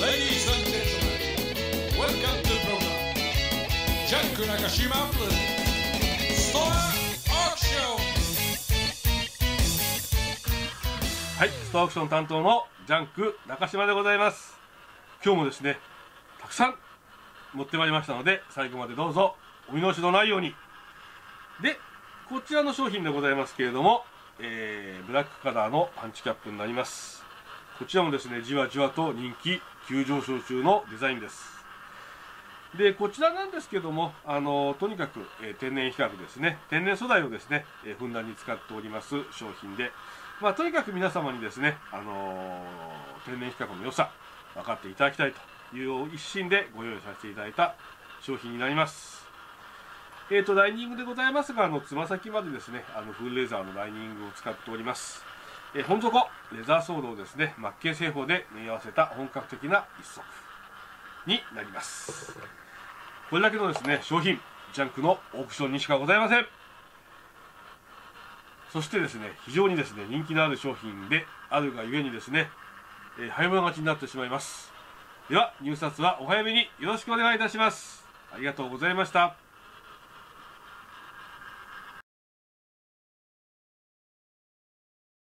Ladies and gentlemen, welcome to the program. ジャンク中島プレゼンツストアオークション。 はい、ストアオークション担当のジャンク中島でございます。今日もですね、たくさん持ってまいりましたので、最後までどうぞお見逃しのないように。で、こちらの商品でございますけれども、ブラックカラーのパンチキャップになります。こちらもですね、じわじわと人気急上昇中のデザインです。で、こちらなんですけども、とにかく、天然比較ですね、天然素材をですね、ふんだんに使っております商品で、とにかく皆様にですね、天然比較の良さ、分かっていただきたいという一心でご用意させていただいた商品になります。ライニングでございますが、つま先までですね、フルレザーのライニングを使っております。本底、レザーソールをですね、マッケン製法で縫い合わせた本格的な一足になります。これだけのですね、商品、ジャンクのオークションにしかございません。そしてですね、非常にですね、人気のある商品であるがゆえにですね、早物勝ちになってしまいます。では、入札はお早めによろしくお願いいたします。ありがとうございました。